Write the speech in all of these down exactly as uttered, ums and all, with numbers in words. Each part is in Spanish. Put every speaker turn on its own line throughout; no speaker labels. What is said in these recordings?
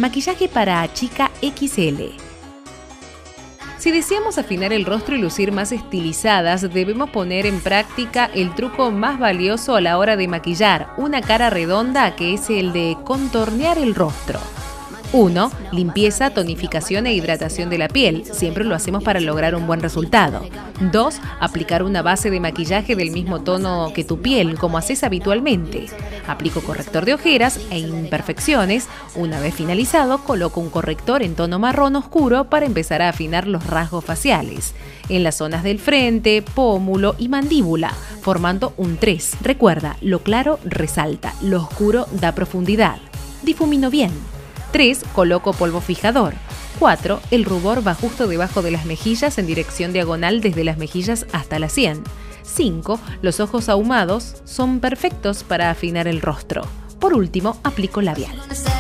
Maquillaje para chica equis ele. Si deseamos afinar el rostro y lucir más estilizadas, debemos poner en práctica el truco más valioso a la hora de maquillar una cara redonda, que es el de contornear el rostro. uno. Limpieza, tonificación e hidratación de la piel. Siempre lo hacemos para lograr un buen resultado. dos. Aplicar una base de maquillaje del mismo tono que tu piel, como haces habitualmente. Aplico corrector de ojeras e imperfecciones. Una vez finalizado, coloco un corrector en tono marrón oscuro para empezar a afinar los rasgos faciales, en las zonas del frente, pómulo y mandíbula, formando un tres. Recuerda, lo claro resalta, lo oscuro da profundidad. Difumino bien. tres. Coloco polvo fijador. cuatro. El rubor va justo debajo de las mejillas en dirección diagonal desde las mejillas hasta la sien. cinco. Los ojos ahumados son perfectos para afinar el rostro. Por último, aplico labial.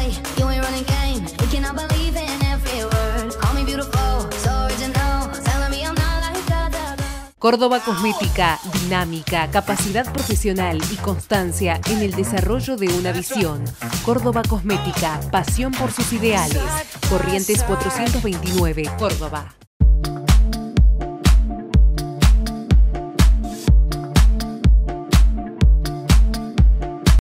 Córdoba Cosmética, dinámica, capacidad profesional y constancia en el desarrollo de una visión. Córdoba Cosmética, pasión por sus ideales. Corrientes cuatrocientos veintinueve, Córdoba.